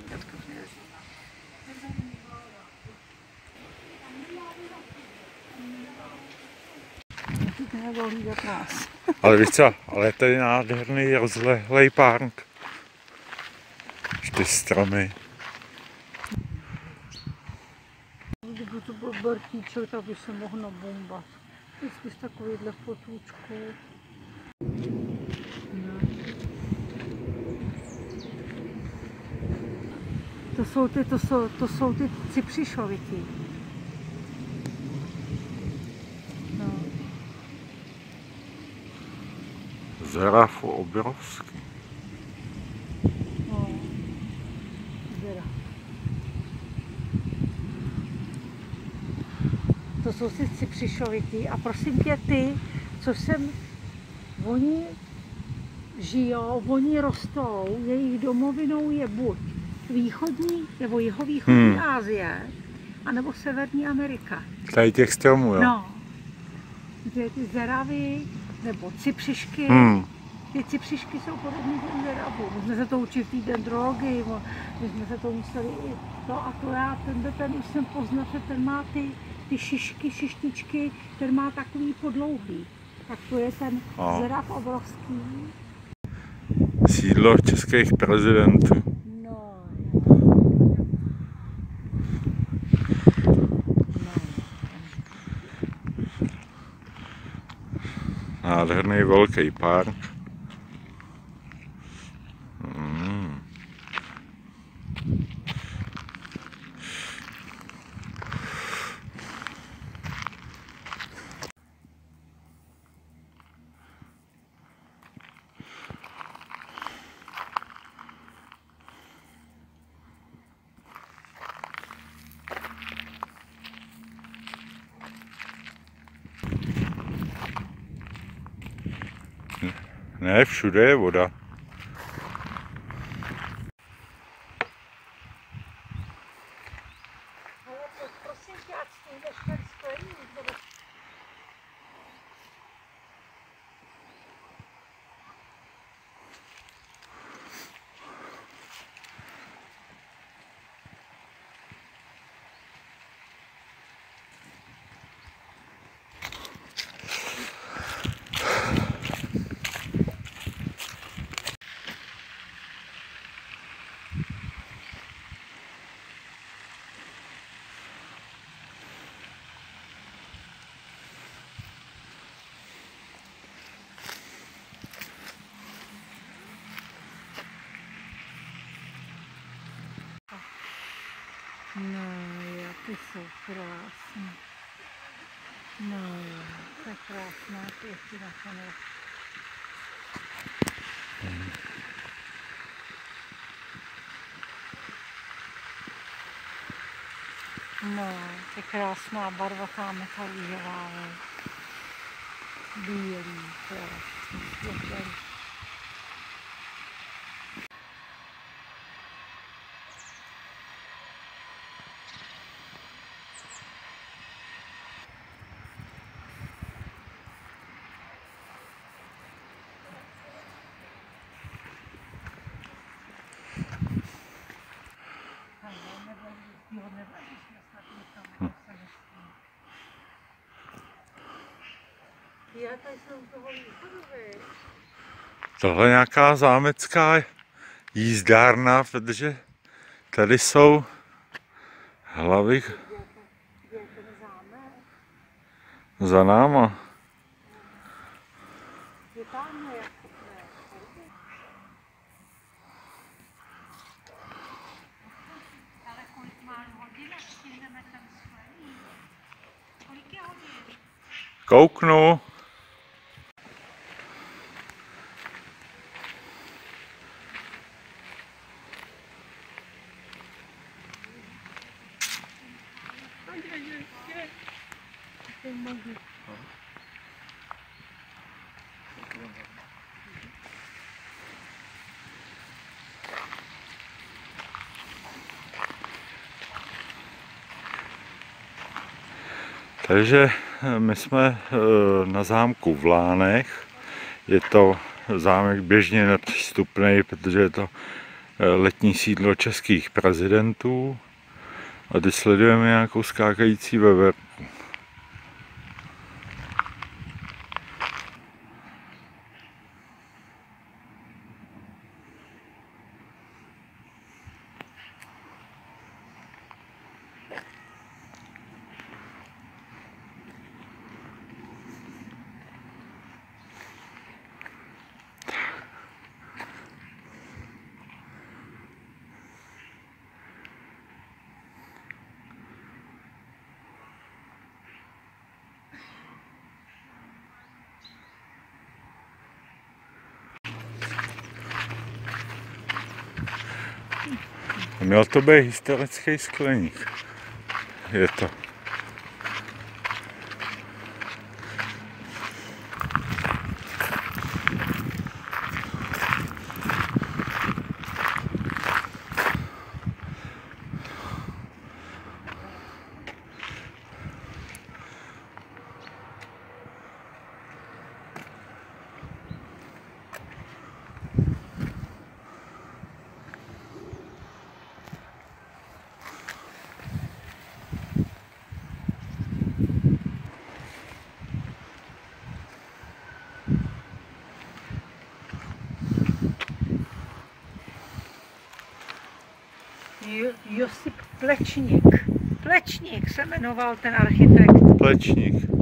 Ale víš co, ale to je nádherný rozlehlej park. 4 stromy. Kdyby to byl Bertíček, tak by se mohl nabombat. Vždycky z takovýchhle potůčků. No. To jsou ty cypřišovití. No. Zraf obrovský. No. To jsou ty cypřišovití a prosím tě ty, co jsem, oni žijou, oni rostou, jejich domovinou je buď východní nebo jihovýchodní Asie, anebo Severní Amerika. Tady těch stromů, jo? No, ty zeravy nebo cypřišky, ty cypřišky jsou podobné těm zeravům. My jsme se to učili v té dendrologii, my jsme se to museli i to a to já, ten už jsem poznal, že ten má ty šištičky, ten má takový podlouhlý. Tak to je ten zerav obrovský. Sídlo českých prezidentů. No. Nádherný velký park. Ne, všude je voda. No jo, ty jsou krásné. No jo, to je krásná pěti nakonec. No, to je krásná barvatá metalížová. Bílý, krásný, světlý. Tohle je nějaká zámecká jízdárna, protože tady jsou hlavy za náma. Kouknu. Takže my jsme na zámku v Lánech. Je to zámek běžně nepřístupný, protože je to letní sídlo českých prezidentů. A teď sledujeme nějakou skákající veverku. Měl to být historický skleník. Je to. Josip Plečník. Plečník se jmenoval ten architekt. Plečník.